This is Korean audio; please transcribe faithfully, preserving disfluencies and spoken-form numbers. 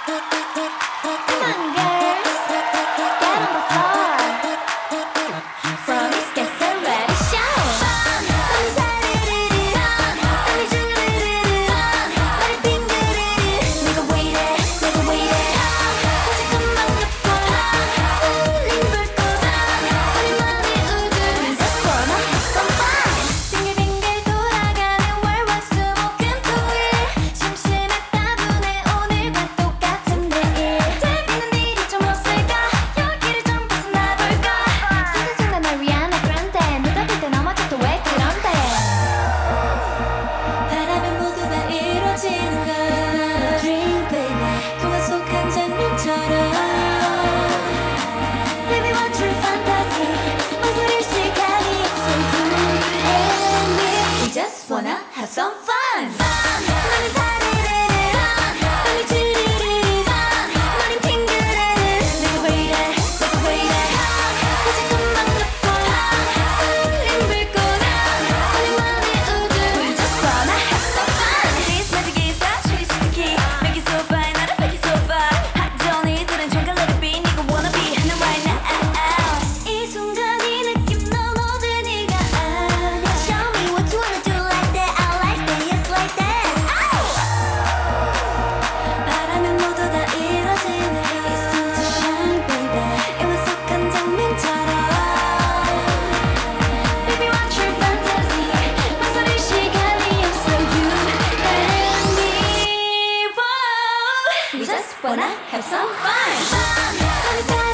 Come on, girls, get on the floor. From East, get so ready, shout. 빨리 사르르르, 빨리 주르르르, 빨리 빙그르르. 내가 왜 이래, 내가 왜 이래. 다시 금방 놓고 설린 불꽃. 우리만의 우주. We just wanna have some fun. 빙글빙글 돌아가는 월화수목금토일. 심심했다 분해 오늘과 똑같은 내일. 재밌는 일이 좀 없을까? 여기를 좀 벗어나볼까? 세상에 날 위한 그런데 누가 볼 때 넘어져도 왜 그런데? 바라면 모두 다 이루어지는 걸. It's not a dream, baby. 동화 속 한 장면처럼. Baby, what true fantasy? 웃을 시간이 없어. You and me. We just wanna have some fun. 나는 사르르르, 빨리 주르르르, 머린 핑그르르. 내가 왜 이래, 내가 왜 이래. 다시 금방 놓고 설린 불꽃. 우리만의 우주. We just wanna have some fun. This magic is a trick to key. Make it so fine, 나를 make it so fun. 하전이들은 잠깐 let it be. 네가 wanna be 하는 right now. 이 순간 이 느낌 넌 모든 네가 아냐. Show me what you wanna do like that. I like that, yes like that. 바라면 모두 다 이루어지는 걸. It's time to shine, baby. 이완속한 장면처럼. Baby, what your fantasy? 망설일 시간이 없어. You and me. Whoa. We just wanna have some fun.